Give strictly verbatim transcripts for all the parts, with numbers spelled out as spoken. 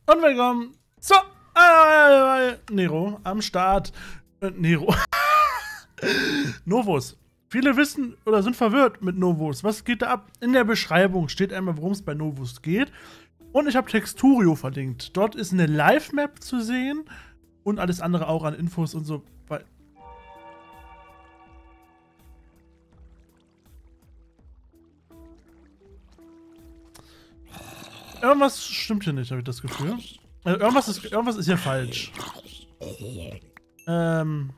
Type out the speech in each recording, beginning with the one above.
Und willkommen zu äh, Nero am Start. Äh, Nero. Novus. Viele wissen oder sind verwirrt mit Novus. Was geht da ab? In der Beschreibung steht einmal, worum es bei Novus geht. Und ich habe Texturio verlinkt. Dort ist eine Live-Map zu sehen und alles andere auch an Infos und so. Irgendwas stimmt hier nicht, habe ich das Gefühl. Also irgendwas ist, irgendwas ist hier falsch. Ähm.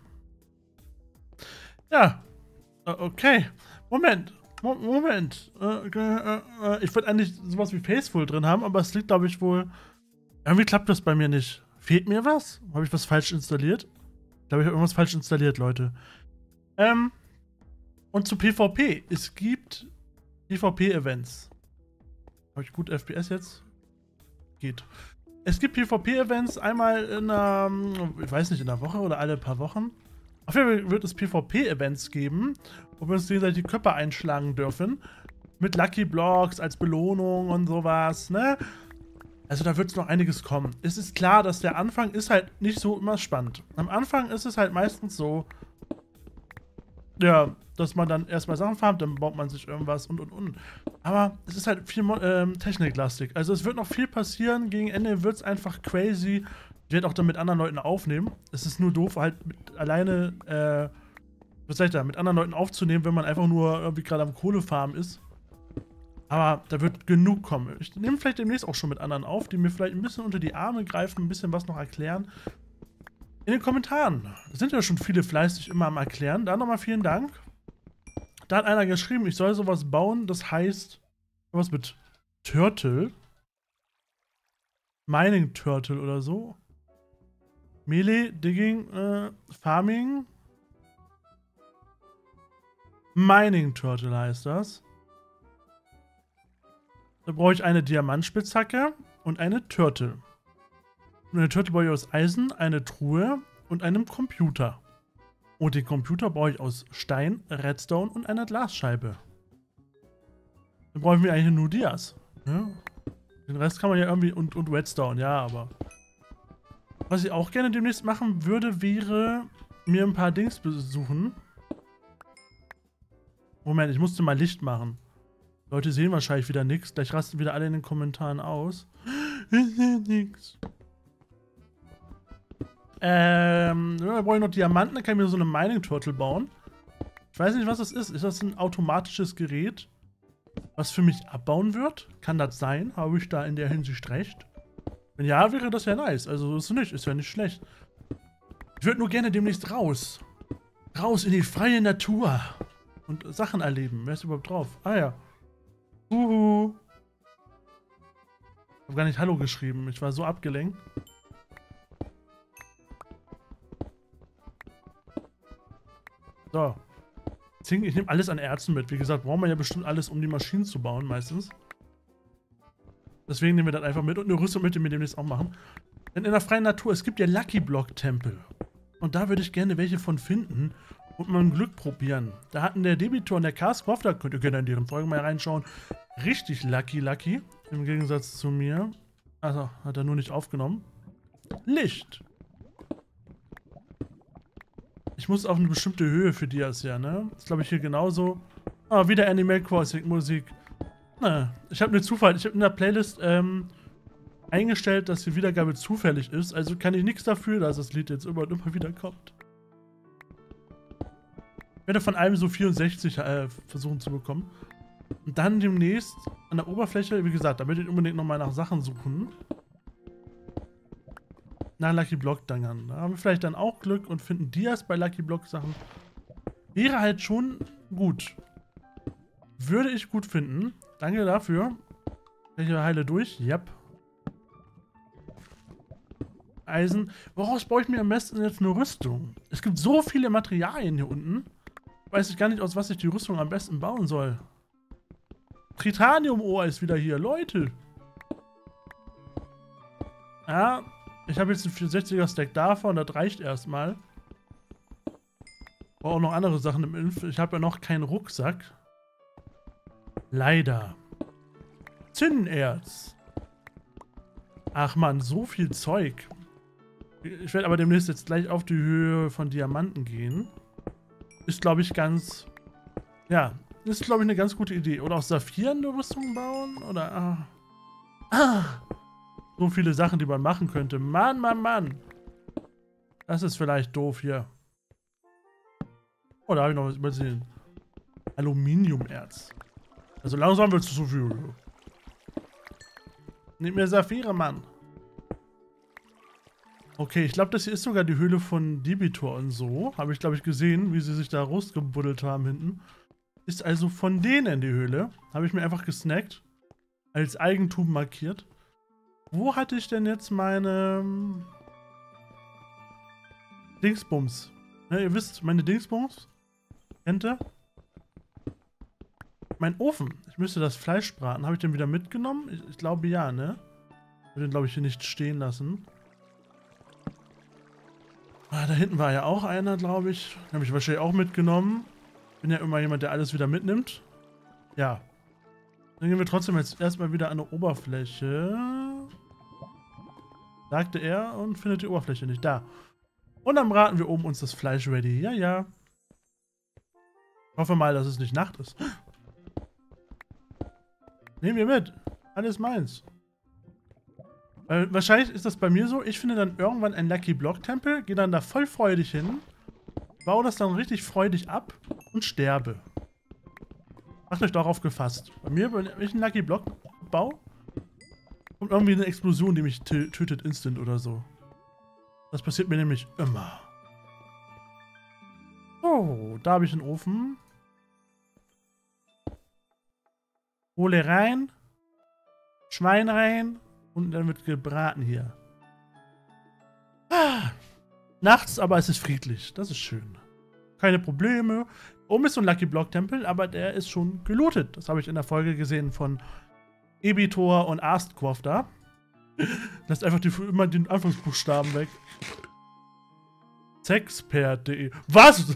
Ja. Okay. Moment. Mo Moment. Äh, äh, äh, ich wollte eigentlich sowas wie Faceful drin haben, aber es liegt, glaube ich, wohl. Irgendwie klappt das bei mir nicht. Fehlt mir was? Habe ich was falsch installiert? Ich glaube, ich habe irgendwas falsch installiert, Leute. Ähm. Und zu PvP. Es gibt PvP-Events. Habe ich gut F P S jetzt? Geht. Es gibt PvP-Events einmal in einer, ich weiß nicht, in der Woche oder alle paar Wochen. Auf jeden Fall wird es PvP-Events geben, wo wir uns gegenseitig die Köpfe einschlagen dürfen. Mit Lucky Blocks als Belohnung und sowas, ne? Also da wird es noch einiges kommen. Es ist klar, dass der Anfang ist halt nicht so immer spannend. Am Anfang ist es halt meistens so, ja, dass man dann erstmal Sachen farmt, dann baut man sich irgendwas und und und. Aber es ist halt viel ähm, techniklastig. Also es wird noch viel passieren. Gegen Ende wird es einfach crazy. Ich werde auch dann mit anderen Leuten aufnehmen. Es ist nur doof, halt mit, alleine, äh, was sag ich da, mit anderen Leuten aufzunehmen, wenn man einfach nur irgendwie gerade am Kohlefarm ist. Aber da wird genug kommen. Ich nehme vielleicht demnächst auch schon mit anderen auf, die mir vielleicht ein bisschen unter die Arme greifen, ein bisschen was noch erklären. In den Kommentaren sind ja schon viele fleißig immer am Erklären. Da nochmal vielen Dank. Da hat einer geschrieben, ich soll sowas bauen, das heißt, was mit Turtle? Mining Turtle oder so. Melee, Digging, äh, Farming. Mining Turtle heißt das. Da brauche ich eine Diamantspitzhacke und eine Turtle. Und eine Turtle baue ich aus Eisen, eine Truhe und einem Computer. Und den Computer baue ich aus Stein, Redstone und einer Glasscheibe. Dann brauchen wir eigentlich nur Dias. Ja? Den Rest kann man ja irgendwie und, und Redstone, ja, aber. Was ich auch gerne demnächst machen würde, wäre mir ein paar Dings besuchen. Moment, ich musste mal Licht machen. Leute sehen wahrscheinlich wieder nichts. Gleich rasten wieder alle in den Kommentaren aus. Ich sehe nichts. Ähm, da brauche ich noch Diamanten, dann kann ich mir so eine Mining Turtle bauen. Ich weiß nicht, was das ist. Ist das ein automatisches Gerät, was für mich abbauen wird? Kann das sein? Habe ich da in der Hinsicht recht? Wenn ja, wäre das ja nice. Also ist nicht, ist ja nicht schlecht. Ich würde nur gerne demnächst raus. Raus in die freie Natur. Und Sachen erleben. Wer ist überhaupt drauf? Ah ja. Uhu. Ich habe gar nicht Hallo geschrieben. Ich war so abgelenkt. So. Ich nehme alles an Erzen mit. Wie gesagt, brauchen wir ja bestimmt alles, um die Maschinen zu bauen, meistens. Deswegen nehmen wir das einfach mit. Und eine Rüstung mit, die wir demnächst auch machen. Denn in der freien Natur, es gibt ja Lucky Block Tempel. Und da würde ich gerne welche von finden und mal ein Glück probieren. Da hatten der Debitor und der Castcroft, da könnt ihr gerne in deren Folgen mal reinschauen, richtig Lucky Lucky. Im Gegensatz zu mir. Also, hat er nur nicht aufgenommen. Licht. Ich muss auf eine bestimmte Höhe für Dias, ja, ne? Das glaube ich hier genauso. Ah, wieder Animal Crossing Musik. Na, ich habe eine Zufall. Ich habe in der Playlist ähm, eingestellt, dass die Wiedergabe zufällig ist. Also kann ich nichts dafür, dass das Lied jetzt immer und immer wieder kommt. Ich werde von allem so vierundsechzig äh, versuchen zu bekommen. Und dann demnächst an der Oberfläche, wie gesagt, da werde ich unbedingt nochmal nach Sachen suchen. Nach Lucky Block Dangern. Da haben wir vielleicht dann auch Glück und finden Dias bei Lucky Block Sachen. Wäre halt schon gut. Würde ich gut finden. Danke dafür. Ich heile durch. Yep. Eisen. Woraus baue ich mir am besten jetzt eine Rüstung? Es gibt so viele Materialien hier unten. Weiß ich gar nicht, aus was ich die Rüstung am besten bauen soll. Tritanium-Ohr ist wieder hier. Leute. Ja. Ich habe jetzt einen vierundsechziger Stack davon, das reicht erstmal. Brauche auch noch andere Sachen im Inf. Ich habe ja noch keinen Rucksack. Leider. Zinnenerz. Ach man, so viel Zeug. Ich werde aber demnächst jetzt gleich auf die Höhe von Diamanten gehen. Ist, glaube ich, ganz... Ja, ist, glaube ich, eine ganz gute Idee. Oder aus Saphiren eine Rüstung bauen? Oder... Ah. Ah. So viele Sachen, die man machen könnte. Mann, Mann, Mann. Das ist vielleicht doof hier. Oh, da habe ich noch was übersehen. Aluminiumerz. Also langsam wird es zu viel. Nimm mir Saphire, Mann. Okay, ich glaube, das hier ist sogar die Höhle von Debitor und so. Habe ich, glaube ich, gesehen, wie sie sich da rausgebuddelt haben hinten. Ist also von denen die Höhle. Habe ich mir einfach gesnackt. Als Eigentum markiert. Wo hatte ich denn jetzt meine... Dingsbums? Ja, ihr wisst, meine Dingsbums? Kennt ihr? Mein Ofen. Ich müsste das Fleisch braten. Habe ich den wieder mitgenommen? Ich, ich glaube ja, ne? Ich will den, glaube ich, hier nicht stehen lassen. Ah, da hinten war ja auch einer, glaube ich. Den habe ich wahrscheinlich auch mitgenommen. Bin ja immer jemand, der alles wieder mitnimmt. Ja. Dann gehen wir trotzdem jetzt erstmal wieder an die Oberfläche. Sagte er und findet die Oberfläche nicht. Da. Und dann braten wir oben uns das Fleisch ready. Ja, ja. Ich hoffe mal, dass es nicht Nacht ist. Nehmen wir mit. Alles meins. Weil wahrscheinlich ist das bei mir so, ich finde dann irgendwann einen Lucky Block Tempel, gehe dann da voll freudig hin, baue das dann richtig freudig ab und sterbe. Macht euch darauf gefasst. Bei mir, wenn ich einen Lucky Block baue, kommt irgendwie eine Explosion, die mich tötet instant oder so. Das passiert mir nämlich immer. Oh, da habe ich einen Ofen. Hole rein. Schwein rein. Und dann wird gebraten hier. Ah, nachts, aber es ist friedlich. Das ist schön. Keine Probleme. Oben ist so ein Lucky Block Tempel, aber der ist schon gelootet. Das habe ich in der Folge gesehen von Ebitor und Astquoth da. Lasst einfach die, immer den Anfangsbuchstaben weg. Sexpert punkt de. Was?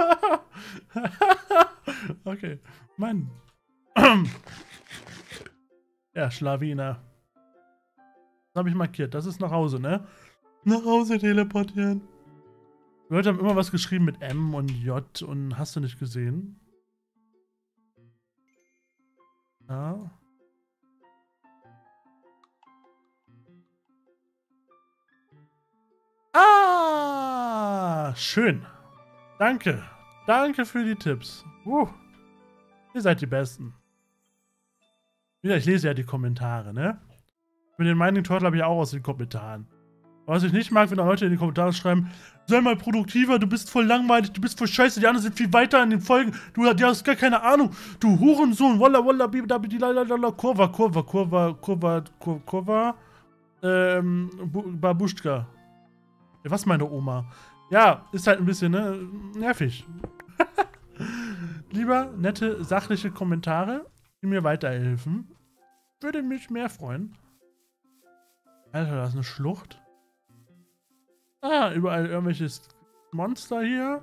Okay. Mann. Ja, Schlawiner. Das habe ich markiert. Das ist nach Hause, ne? Nach Hause teleportieren. Die Leute haben immer was geschrieben mit M und J und hast du nicht gesehen? Ja. Ah, schön. Danke. Danke für die Tipps. Uh, ihr seid die Besten. Wieder, ich lese ja die Kommentare, ne? Mit den Mining Turtle habe ich auch aus den Kommentaren. Was ich nicht mag, wenn da Leute in die Kommentare schreiben, sei mal produktiver, du bist voll langweilig, du bist voll scheiße, die anderen sind viel weiter in den Folgen, du, du hast gar keine Ahnung, du Hurensohn, walla walla, bibidi lalala, Kurva, Kurva, Kurva, Kurva, Kurva, Kurva, ähm, Babuschka. Ja, was meine Oma? Ja, ist halt ein bisschen, ne, nervig. Lieber nette, sachliche Kommentare, die mir weiterhelfen. Würde mich mehr freuen. Alter, da ist eine Schlucht. Ah, überall irgendwelche Monster hier.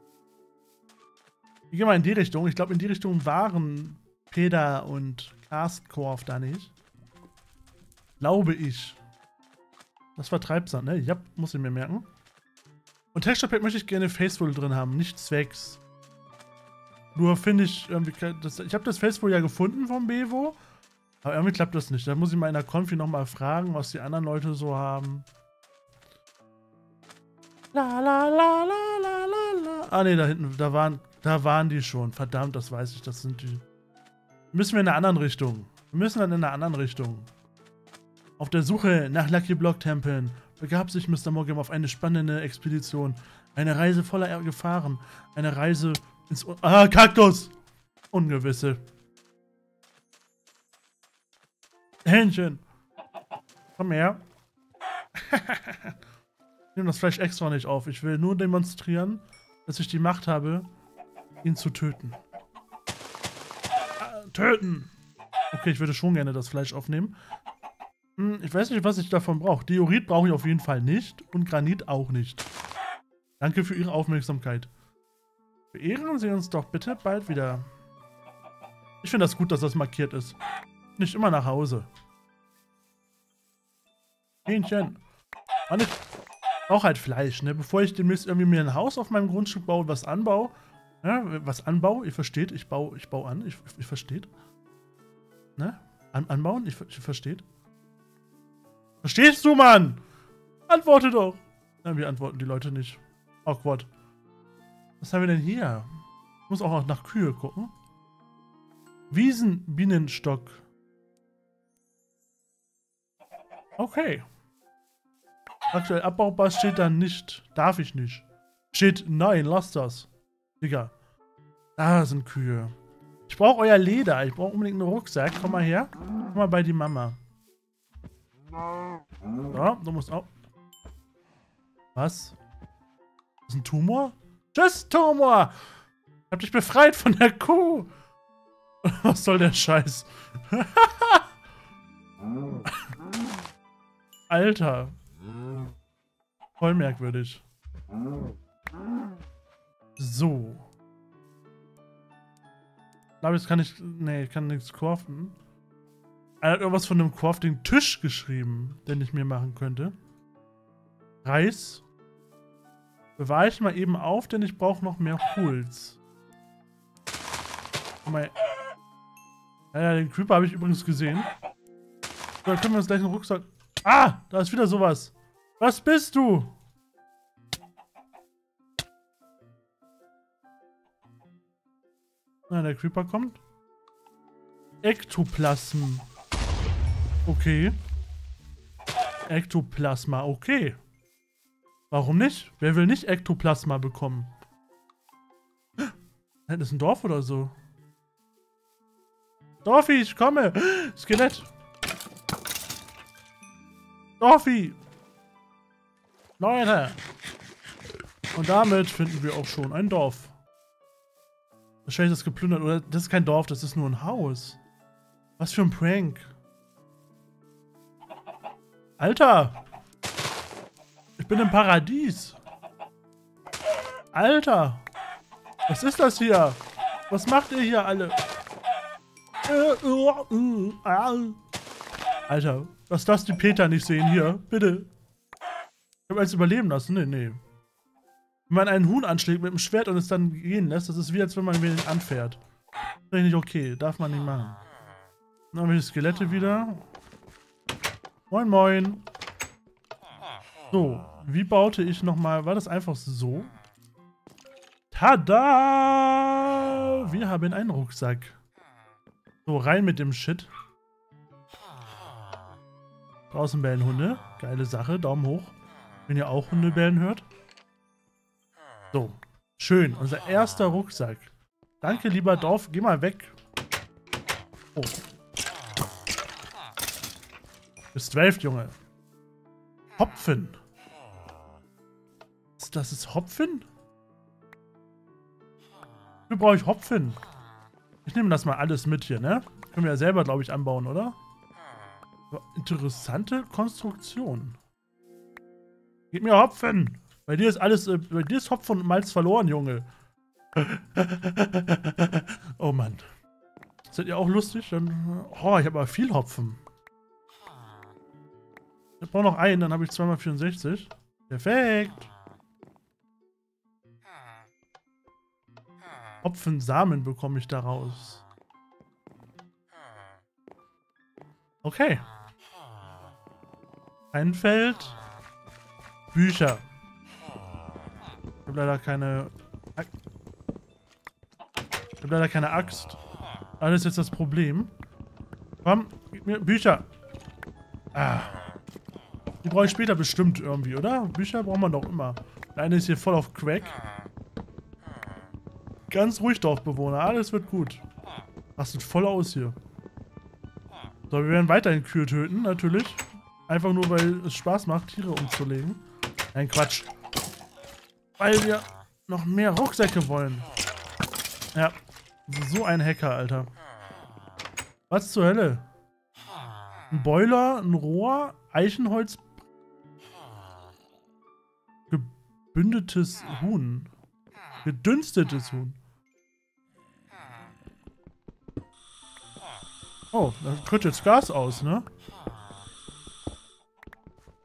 Ich gehe mal in die Richtung. Ich glaube, in die Richtung waren Peter und Astquoth da nicht. Glaube ich. Das war Treibsand, ne? Ja, muss ich mir merken. Und Texture Pack möchte ich gerne Faceful drin haben, nicht Zwecks. Nur finde ich irgendwie... Das, ich habe das Faceful ja gefunden vom Bevo. Aber irgendwie klappt das nicht. Da muss ich mal in der Konfi nochmal fragen, was die anderen Leute so haben. La la la la la la la. Ah ne, da hinten, da waren, da waren die schon. Verdammt, das weiß ich, das sind die. Müssen wir in einer anderen Richtung. Wir müssen dann in einer anderen Richtung. Auf der Suche nach Lucky Block Tempeln begab sich Mister Morgim auf eine spannende Expedition. Eine Reise voller Gefahren. Eine Reise ins... Ah, Kaktus! Ungewisse. Hähnchen. Komm her. Ich nehme das Fleisch extra nicht auf. Ich will nur demonstrieren, dass ich die Macht habe, ihn zu töten. Ah, töten! Okay, ich würde schon gerne das Fleisch aufnehmen. Hm, ich weiß nicht, was ich davon brauche. Diorit brauche ich auf jeden Fall nicht und Granit auch nicht. Danke für Ihre Aufmerksamkeit. Beehren Sie uns doch bitte bald wieder. Ich finde das gut, dass das markiert ist. Nicht immer nach Hause. Hähnchen. Und ich brauche halt Fleisch, ne? Bevor ich demnächst irgendwie mir ein Haus auf meinem Grundstück baue und was anbaue. Ja, was anbaue, ihr versteht, ich baue, ich baue an, ich, ich versteht. Ne? An, anbauen, ich, ich versteht. Verstehst du, Mann? Antworte doch. Ja, wir antworten die Leute nicht. Awkward. Was haben wir denn hier? Ich muss auch noch nach Kühe gucken. Wiesenbienenstock. Okay. Aktuell abbaubar steht da nicht. Darf ich nicht. Steht, nein, lass das. Digga. Da sind Kühe. Ich brauche euer Leder. Ich brauche unbedingt einen Rucksack. Komm mal her. Komm mal bei die Mama. So, du musst auch... Was? Das ist ein Tumor? Tschüss, Tumor! Ich hab dich befreit von der Kuh! Was soll der Scheiß? Alter. Voll merkwürdig. So. Ich glaube, jetzt kann ich... Nee, ich kann nichts craften. Er hat irgendwas von einem Crafting-Tisch geschrieben, den ich mir machen könnte. Reis. Bewahre ich mal eben auf, denn ich brauche noch mehr Holz. Guck mal. Ja, ja, den Creeper habe ich übrigens gesehen. So, dann können wir uns gleich einen Rucksack... Ah, da ist wieder sowas. Was bist du? Na, der Creeper kommt. Ektoplasm. Okay. Ektoplasma, okay. Warum nicht? Wer will nicht Ektoplasma bekommen? Das ist ein Dorf oder so. Dorfi, ich komme. Skelett. Dorfi. Leute. Und damit finden wir auch schon ein Dorf. Wahrscheinlich ist das geplündert. Oder das ist kein Dorf, das ist nur ein Haus. Was für ein Prank. Alter. Ich bin im Paradies. Alter. Was ist das hier? Was macht ihr hier alle? Alter, was das die Peter nicht sehen hier? Bitte. Ich habe eins überleben lassen. Nee, nee. Wenn man einen Huhn anschlägt mit dem Schwert und es dann gehen lässt, das ist wie, als wenn man ihn anfährt. Das ist nicht okay. Darf man nicht machen. Dann haben wir die Skelette wieder. Moin, moin. So, wie baute ich nochmal? War das einfach so? Tada! Wir haben einen Rucksack. So, rein mit dem Shit. Draußen bellen Hunde. Geile Sache. Daumen hoch. Wenn ihr auch Hunde bellen hört. So. Schön. Unser erster Rucksack. Danke, lieber Dorf. Geh mal weg. Oh. Bis zwölf, Junge. Hopfen. Das ist Hopfen? Wie brauche ich Hopfen? Ich nehme das mal alles mit hier, ne? Können wir ja selber, glaube ich, anbauen, oder? Interessante Konstruktion. Gib mir Hopfen. Bei dir ist alles, äh, bei dir ist Hopfen und Malz verloren, Junge. Oh Mann. Seid ihr auch lustig? Dann, oh, ich habe aber viel Hopfen. Ich brauche noch einen, dann habe ich zwei mal vierundsechzig. Perfekt. Hopfensamen bekomme ich daraus. Okay. Ein Feld. Bücher. Ich habe leider keine... Ich habe leider keine Axt. Das ist jetzt das Problem. Komm, gib mir Bücher. Ah. Die brauche ich später bestimmt irgendwie, oder? Bücher braucht man doch immer. Der eine ist hier voll auf Crack. Ganz ruhig, Dorfbewohner. Alles wird gut. Rastet voll aus hier. So, wir werden weiterhin Kühe töten, natürlich. Einfach nur, weil es Spaß macht, Tiere umzulegen. Nein, Quatsch. Weil wir noch mehr Rucksäcke wollen. Ja. So ein Hacker, Alter. Was zur Hölle? Ein Boiler, ein Rohr, Eichenholz. Gebündetes Huhn. Gedünstetes Huhn. Oh, da tritt jetzt Gas aus, ne?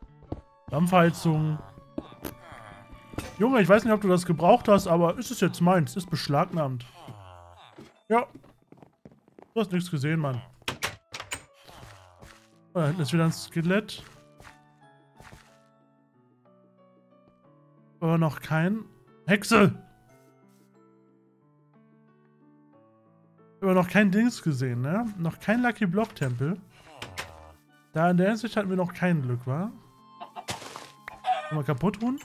Dampfheizung. Junge, ich weiß nicht, ob du das gebraucht hast, aber ist es jetzt meins? Ist beschlagnahmt. Ja. Du hast nichts gesehen, Mann. Oh, da hinten ist wieder ein Skelett. Aber noch kein... Hexe! Aber noch kein Dings gesehen, ne? Noch kein Lucky Block Tempel. Da in der Hinsicht hatten wir noch kein Glück, wa? Mal kaputt tun.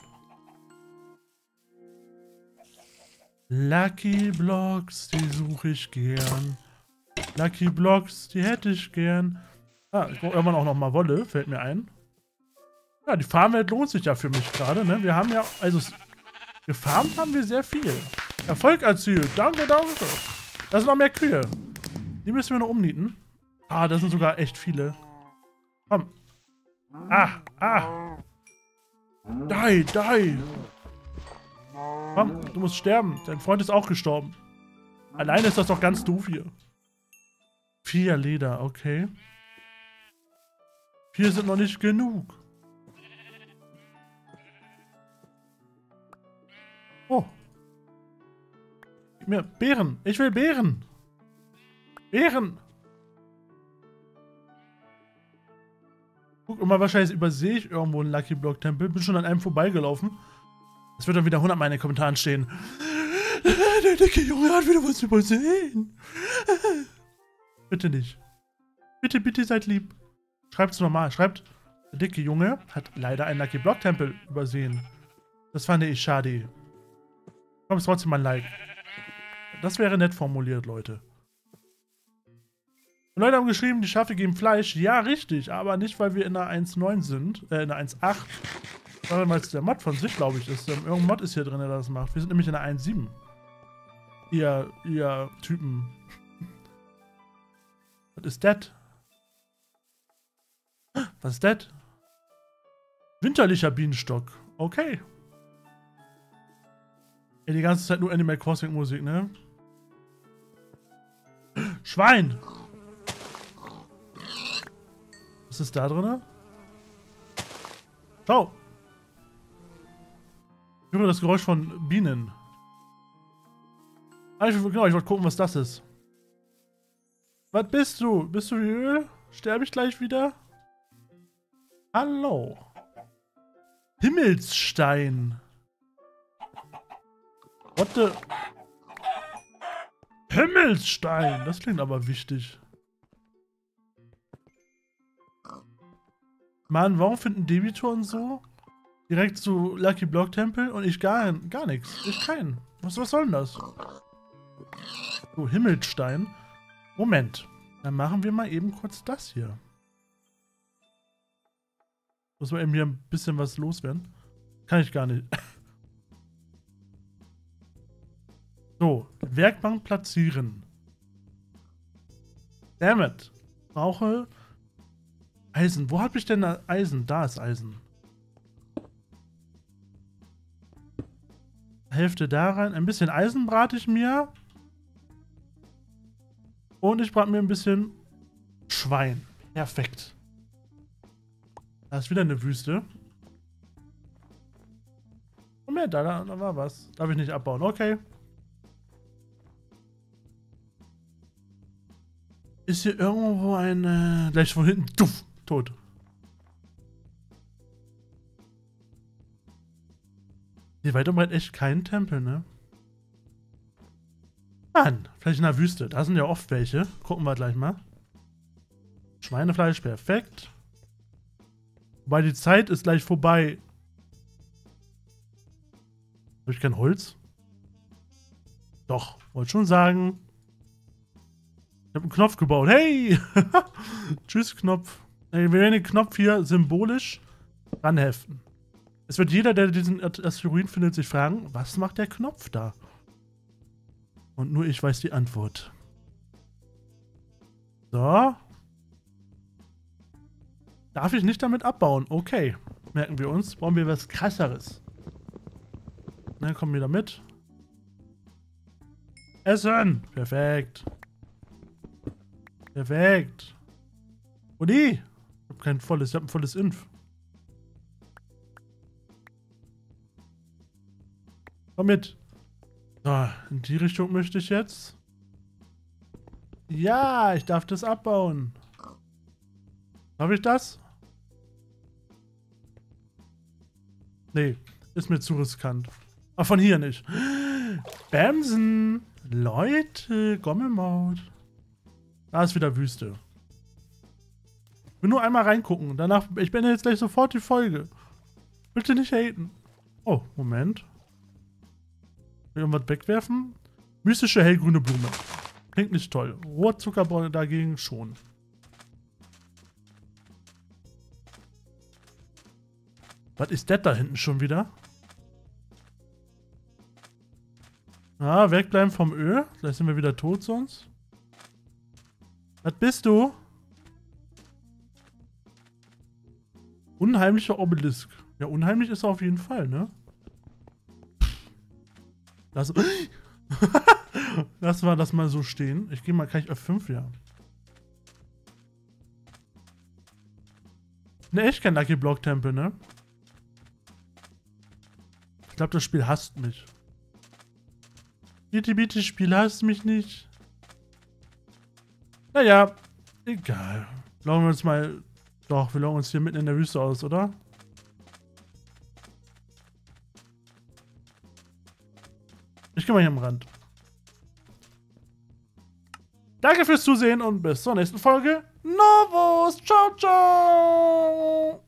Lucky Blocks, die suche ich gern. Lucky Blocks, die hätte ich gern. Ah, ich brauche irgendwann auch noch mal Wolle, fällt mir ein. Ja, die Farmwelt lohnt sich ja für mich gerade, ne? Wir haben ja, also, gefarmt haben wir sehr viel. Erfolg erzielt, danke, danke. Da sind noch mehr Kühe. Die müssen wir noch umnieten. Ah, das sind sogar echt viele. Komm. Ah, ah. Die, die. Komm, du musst sterben. Dein Freund ist auch gestorben. Alleine ist das doch ganz doof hier. Vier Leder, okay. Vier sind noch nicht genug. Oh. Gib mir Beeren. Ich will Beeren. Beeren. Guck immer, wahrscheinlich übersehe ich irgendwo einen Lucky Block Tempel. Bin schon an einem vorbeigelaufen. Das wird dann wieder hundert Mal in den Kommentaren stehen. Der dicke Junge hat wieder was übersehen. Bitte nicht. Bitte, bitte seid lieb. Schreibt es nochmal. Schreibt, der dicke Junge hat leider einen Lucky Block Tempel übersehen. Das fand ich schade. Komm, ist trotzdem mal ein Like. Das wäre nett formuliert, Leute. Und Leute haben geschrieben, die Schafe geben Fleisch. Ja, richtig. Aber nicht, weil wir in der eins Punkt neun sind. Äh, in der eins Punkt acht. Sondern weil es der Mod von sich, glaube ich, ist. Irgendein Mod ist hier drin, der das macht. Wir sind nämlich in der eins Punkt sieben. Ihr, ihr Typen. Was ist das? Was ist das? Winterlicher Bienenstock. Okay. Ja, die ganze Zeit nur Animal Crossing Musik, ne? Schwein! Was ist da drin? Schau! Ich höre das Geräusch von Bienen. Ah, ich, genau, ich wollte gucken, was das ist. Was bist du? Bist du wie Öl? Sterbe ich gleich wieder? Hallo. Himmelsstein. What the... Himmelsstein. Das klingt aber wichtig. Mann, warum finden Debitoren so direkt zu Lucky Block Tempel und ich gar, gar nichts? Ich keinen. Was, was soll denn das? So, Himmelsstein. Moment. Dann machen wir mal eben kurz das hier. Muss man eben hier ein bisschen was loswerden. Kann ich gar nicht. So, Werkbank platzieren. Dammit. Brauche Eisen. Wo habe ich denn Eisen? Da ist Eisen. Hälfte da rein. Ein bisschen Eisen brate ich mir. Und ich brate mir ein bisschen Schwein. Perfekt. Da ist wieder eine Wüste. Moment, da, da, da war was. Darf ich nicht abbauen. Okay. Ist hier irgendwo ein... Äh, gleich von hinten... Tuff, tot. Hier weiter breit echt kein Tempel, ne? Mann, vielleicht in der Wüste. Da sind ja oft welche. Gucken wir gleich mal. Schweinefleisch, perfekt. Wobei die Zeit ist gleich vorbei. Habe ich kein Holz? Doch, wollte schon sagen. Ich habe einen Knopf gebaut. Hey! Tschüss, Knopf. Wir werden den Knopf hier symbolisch ranheften. Es wird jeder, der diesen Asteroiden findet, sich fragen, was macht der Knopf da? Und nur ich weiß die Antwort. So. Darf ich nicht damit abbauen? Okay. Merken wir uns. Brauchen wir was Krasseres. Na, kommen wir da mit. Essen! Perfekt. Perfekt. Udi! Ich hab kein volles, ich hab ein volles Inf. Komm mit. So, in die Richtung möchte ich jetzt. Ja, ich darf das abbauen. Darf ich das? Nee, ist mir zu riskant. Aber von hier nicht. Bamsen. Leute, Gommelmaut. Da ist wieder Wüste. Ich will nur einmal reingucken. Danach, ich beende jetzt gleich sofort die Folge. Bitte nicht haten. Oh, Moment. Will ich irgendwas wegwerfen? Mystische hellgrüne Blume. Klingt nicht toll. Rohrzuckerbolle dagegen schon. Was ist das da hinten schon wieder? Ah, wegbleiben vom Öl. Vielleicht sind wir wieder tot sonst. Was bist du? Unheimlicher Obelisk. Ja, unheimlich ist er auf jeden Fall, ne? Lass, Lass mal das mal so stehen. Ich gehe mal, kann ich F fünf, ja. Ne, echt kein Lucky Block Tempel, ne? Ich glaube, das Spiel hasst mich. Bitte, bitte, Spiel hasst mich nicht. Naja, egal. Loggen wir uns mal... Doch, wir loggen uns hier mitten in der Wüste aus, oder? Ich gehe mal hier am Rand. Danke fürs Zusehen und bis zur nächsten Folge. Novos. Ciao, ciao.